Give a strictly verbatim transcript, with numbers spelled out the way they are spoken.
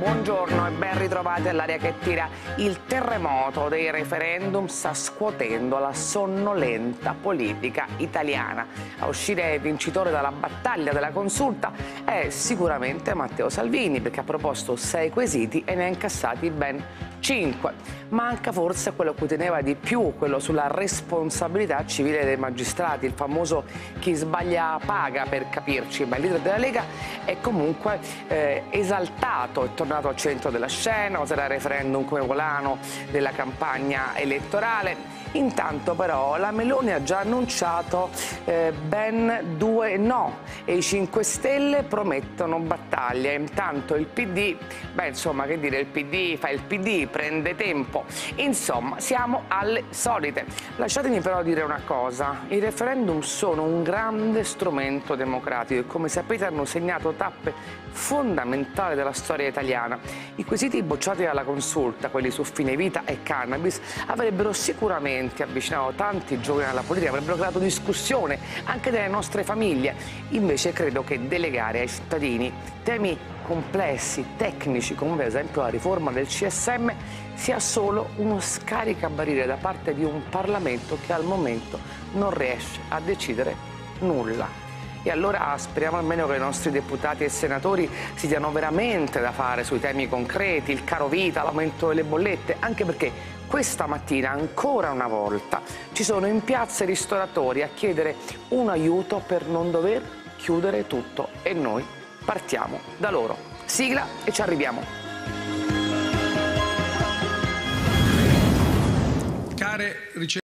buongiorno e ben ritrovati all'aria che tira. Il terremoto dei referendum sta scuotendo la sonnolenta politica italiana. A uscire vincitore dalla battaglia della consulta è sicuramente Matteo Salvini, perché ha proposto sei quesiti e ne ha incassati ben cinque. Manca forse quello a cui teneva di più, quello sulla responsabilità civile dei magistrati, il famoso chi sbaglia paga, per capirci. Ma il leader della Lega è comunque eh, esaltato, è tornato al centro della scena, oserà il referendum come volano della campagna elettorale. Intanto però la Meloni ha già annunciato eh, ben due no e i cinque Stelle promettono battaglia. Intanto il P D, beh insomma che dire, il P D fa il P D, prende tempo. Insomma siamo alle solite. Lasciatemi però dire una cosa, i referendum sono un grande strumento democratico e come sapete hanno segnato tappe fondamentali della storia italiana. I quesiti bocciati dalla consulta, quelli su fine vita e cannabis, avrebbero sicuramente avvicinato tanti giovani alla politica, avrebbero creato discussione anche nelle nostre famiglie. Invece credo che delegare ai cittadini temi complessi, tecnici, come per esempio la riforma del C S M, sia solo uno scaricabarile da parte di un Parlamento che al momento non riesce a decidere nulla. E allora speriamo almeno che i nostri deputati e senatori si diano veramente da fare sui temi concreti, il caro vita, l'aumento delle bollette, anche perché questa mattina, ancora una volta, ci sono in piazza i ristoratori a chiedere un aiuto per non dover chiudere tutto e noi partiamo da loro. Sigla e ci arriviamo. Care